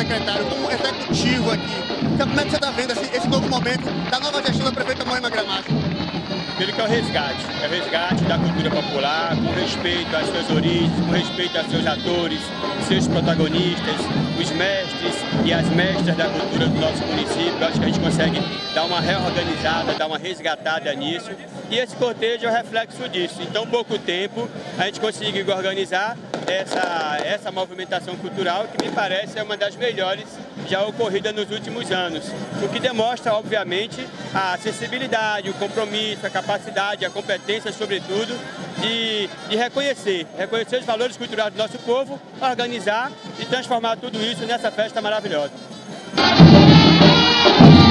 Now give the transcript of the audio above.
secretário, como executivo aqui, como é que você está vendo esse novo momento da nova gestão da prefeita Moema Gramacho? Pelo que é o resgate da cultura popular, com respeito às suas origens, com respeito aos seus atores, seus protagonistas, os mestres e as mestras da cultura do nosso município. Eu acho que a gente consegue dar uma reorganizada, dar uma resgatada nisso. E esse cortejo é o reflexo disso. Em tão pouco tempo, a gente conseguiu organizar essa movimentação cultural, que me parece é uma das melhores já ocorrida nos últimos anos, o que demonstra, obviamente, a acessibilidade, o compromisso, a capacidade, a competência, sobretudo, de reconhecer os valores culturais do nosso povo, organizar e transformar tudo isso nessa festa maravilhosa.